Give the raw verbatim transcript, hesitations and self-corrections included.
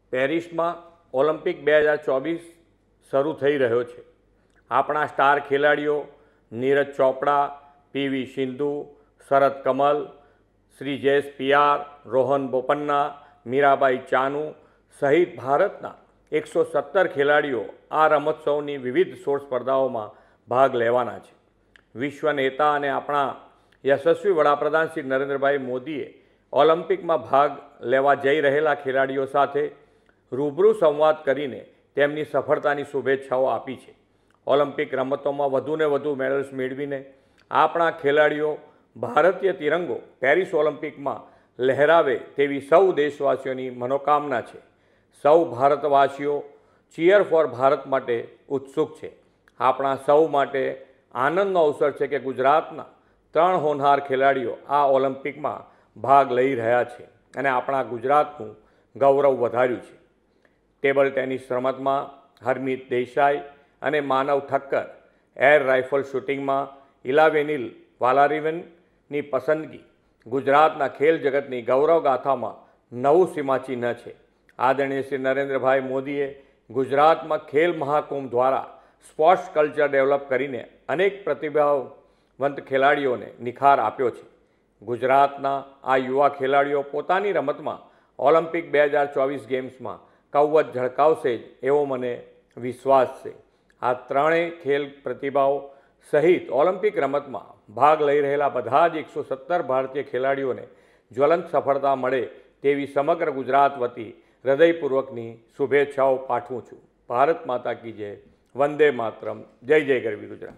પેરિસમાં ઓલિમ્પિક બે હજાર ચોવીસ શરૂ થઈ રહ્યો છે। આપણા સ્ટાર ખેલાડીઓ નીરજ ચોપડા, પીવી સિંધુ, શરદ કમલ, શ્રીજેશ પિયાર, રોહન બોપન્ના, મીરાબાઈ ચાનુ સહિત ભારતના એકસો સત્તર ખેલાડીઓ આ રમોત્સવની વિવિધ સોળ સ્પર્ધાઓમાં ભાગ લેવાના છે। વિશ્વ નેતા અને આપણા યશસ્વી વડાપ્રધાન શ્રી નરેન્દ્રભાઈ મોદીએ ઓલિમ્પિકમાં ભાગ લેવા જઈ રહેલા ખેલાડીઓ સાથે રૂબરૂ સંવાદ કરીને તેમની સફળતાની શુભેચ્છાઓ આપી છે। ઓલિમ્પિક રમતોમાં વધુને વધુ મેડલ્સ મેળવીને આપણા ખેલાડીઓ ભારતીય તિરંગો પેરિસ ઓલિમ્પિકમાં લહેરાવે તેવી સૌ દેશવાસીઓની મનોકામના છે। સૌ ભારતવાસીઓ ચીયર ફોર ભારત માટે ઉત્સુક છે। આપણા સૌ માટે આનંદનો અવસર છે કે ગુજરાતના ત્રણ હોનહાર ખેલાડીઓ આ ઓલિમ્પિકમાં ભાગ લઈ રહ્યા છે અને આપણા ગુજરાતનું ગૌરવ વધાર્યું છે। ટેબલ ટેનિસ રમતમાં હરમીત દેસાઈ અને માનવ ઠક્કર, એર રાઇફલ શૂટિંગમાં ઇલાવેનિલ વાલારિવનની પસંદગી ગુજરાતના ખેલ જગતની ગૌરવગાથામાં નવું સીમાચિહ્ન છે। આદરણીય શ્રી નરેન્દ્રભાઈ મોદીએ ગુજરાતમાં ખેલ મહાકુંભ દ્વારા સ્પોર્ટ્સ કલ્ચર ડેવલપ કરીને અનેક પ્રતિભાવંત ખેલાડીઓને નિખાર આપ્યો છે। ગુજરાતના આ યુવા ખેલાડીઓ પોતાની રમતમાં ઓલિમ્પિક બે હજાર ચોવીસ ગેમ્સમાં કૌવત ઝળકાવશે જ એવો મને વિશ્વાસ છે। આ ત્રણેય ખેલ પ્રતિભાઓ સહિત ઓલિમ્પિક રમતમાં ભાગ લઈ રહેલા બધા જ એકસો સત્તર ભારતીય ખેલાડીઓને જ્વલંત સફળતા મળે તેવી સમગ્ર ગુજરાત વતી હૃદયપૂર્વકની શુભેચ્છાઓ પાઠવું છું। ભારત માતા કી જય, વંદે માતરમ, જય જય ગરવી ગુજરાત।